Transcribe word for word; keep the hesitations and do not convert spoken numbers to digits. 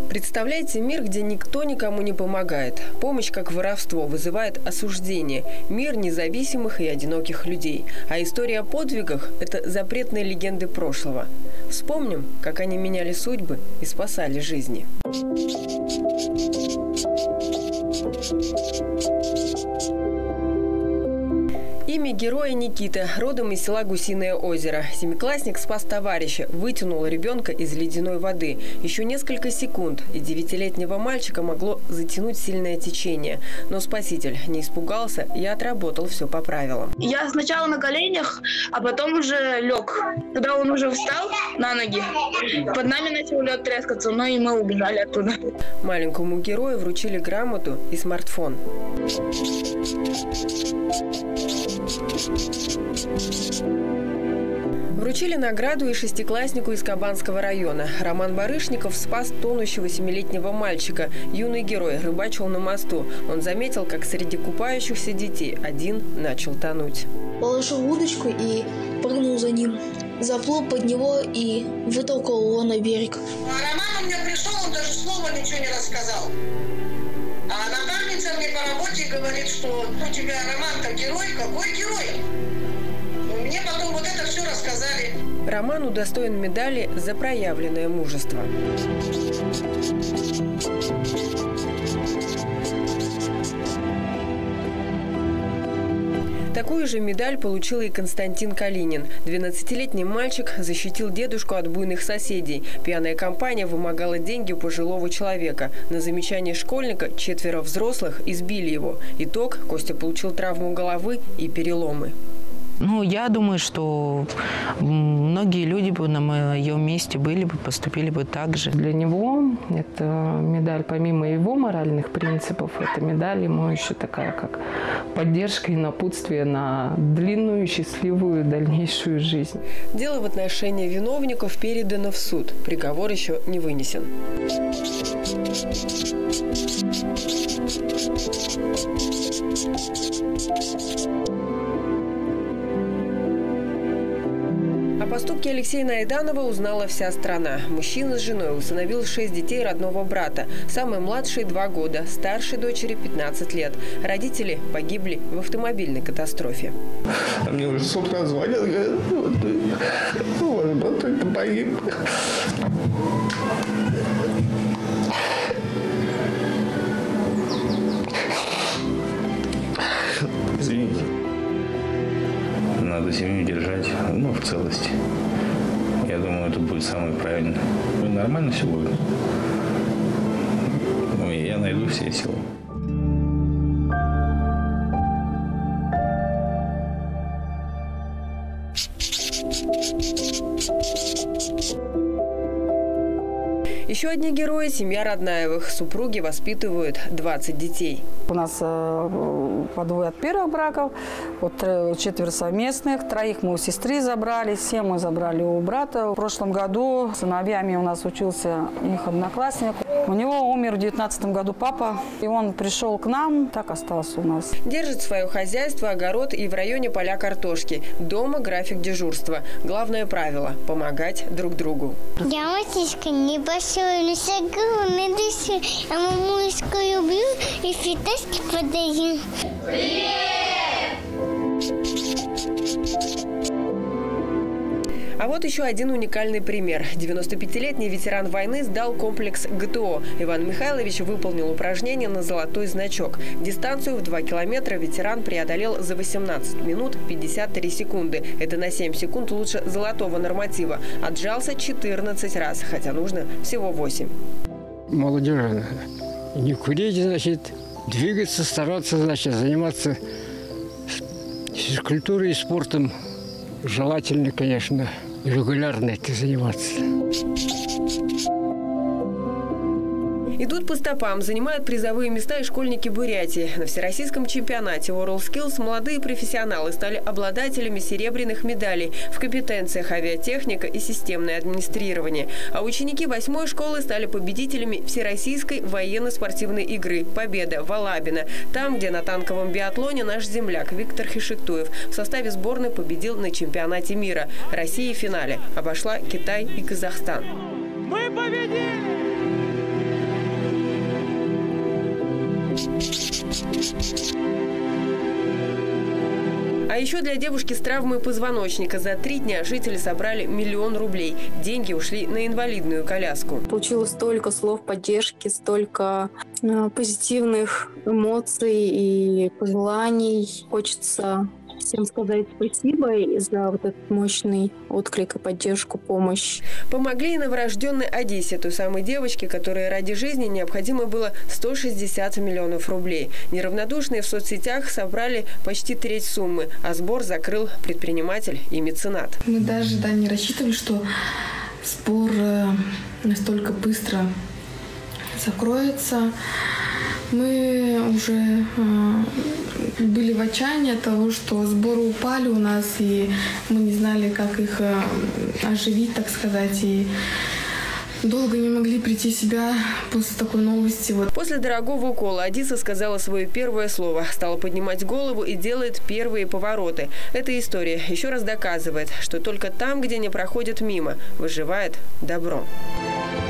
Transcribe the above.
Представляете мир, где никто никому не помогает. Помощь, как воровство, вызывает осуждение. Мир независимых и одиноких людей. А история о подвигах – это запретные легенды прошлого. Вспомним, как они меняли судьбы и спасали жизни. Имя героя Никита, родом из села Гусиное озеро. Семиклассник спас товарища, вытянул ребенка из ледяной воды. Еще несколько секунд, и девятилетнего мальчика могло затянуть сильное течение. Но спаситель не испугался и отработал все по правилам. Я сначала на коленях, а потом уже лег. Когда он уже встал на ноги, под нами начал лед трескаться, но и мы убежали оттуда. Маленькому герою вручили грамоту и смартфон. Вручили награду и шестикласснику из Кабанского района. Роман Барышников спас тонущего семилетнего мальчика. Юный герой рыбачил на мосту. Он заметил, как среди купающихся детей один начал тонуть. Положил удочку и прыгнул за ним. Заплыл под него и вытолкал его на берег. А Роман у меня пришел, он даже слова ничего не рассказал. А напарница мне по работе говорит, что у тебя Роман-то герой. Какой герой? Мне потом вот это все рассказали. Роман удостоен медали за проявленное мужество. Такую же медаль получил и Константин Калинин. двенадцатилетний мальчик защитил дедушку от буйных соседей. Пьяная компания вымогала деньги у пожилого человека. На замечание школьника четверо взрослых избили его. Итог – Костя получил травму головы и переломы. Ну, я думаю, что многие люди бы на моем месте были бы, поступили бы так же. Для него эта медаль, помимо его моральных принципов, эта медаль ему еще такая, как поддержка и напутствие на длинную, счастливую дальнейшую жизнь. Дело в отношении виновников передано в суд. Приговор еще не вынесен. О поступке Алексея Найданова узнала вся страна. Мужчина с женой усыновил шесть детей родного брата. Самый младший – два года, старшей дочери – пятнадцать лет. Родители погибли в автомобильной катастрофе. А мне уже с утра звонят, говорят, ну, ваш брат погиб. Извините. Надо семью держать, ну, в целости. Я думаю, это будет самое правильное. Ну, нормально все будет. Ну, я найду все силы. Еще одни герои – семья Роднаевых. Супруги воспитывают двадцать детей. У нас э, по двое от первых браков, вот четверо совместных, троих мы у сестры забрали, семь мы забрали у брата. В прошлом году сыновьями у нас учился их одноклассник. У него умер в девятнадцатом году папа, и он пришел к нам, так остался у нас. Держит свое хозяйство, огород и в районе поля картошки. Дома график дежурства. Главное правило – помогать друг другу. Я мальчишка небольшой, но шагу на душу. Я мамушку люблю и фитошки подаю. Привет! А вот еще один уникальный пример. девяностопятилетний ветеран войны сдал комплекс ГТО. Иван Михайлович выполнил упражнение на золотой значок. Дистанцию в два километра ветеран преодолел за восемнадцать минут пятьдесят три секунды. Это на семь секунд лучше золотого норматива. Отжался четырнадцать раз, хотя нужно всего восемь. Молодежи не курить, значит, двигаться, стараться, значит, заниматься физкультурой и спортом. Желательно, конечно, регулярно этим заниматься. Идут по стопам, занимают призовые места и школьники Бурятии. На всероссийском чемпионате WorldSkills молодые профессионалы стали обладателями серебряных медалей в компетенциях авиатехника и системное администрирование. А ученики восьмой школы стали победителями Всероссийской военно-спортивной игры «Победа» в Алабино. Там, где на танковом биатлоне наш земляк Виктор Хишектуев в составе сборной победил на чемпионате мира. Россия в финале обошла Китай и Казахстан. Мы победили! А еще для девушки с травмой позвоночника за три дня жители собрали миллион рублей. Деньги ушли на инвалидную коляску. Получила столько слов поддержки, столько э, позитивных эмоций и пожеланий. Хочется всем сказать спасибо за вот этот мощный отклик и поддержку, помощь. Помогли и новорожденной Одессе, той самой девочке, которой ради жизни необходимо было сто шестьдесят миллионов рублей. Неравнодушные в соцсетях собрали почти треть суммы, а сбор закрыл предприниматель и меценат. Мы даже да, не рассчитывали, что сбор настолько быстро закроется. Мы уже э, были в отчаянии от того, что сборы упали у нас, и мы не знали, как их э, оживить, так сказать, и долго не могли прийти в себя после такой новости. Вот. После дорогого укола Одесса сказала свое первое слово, стала поднимать голову и делает первые повороты. Эта история еще раз доказывает, что только там, где не проходят мимо, выживает добро.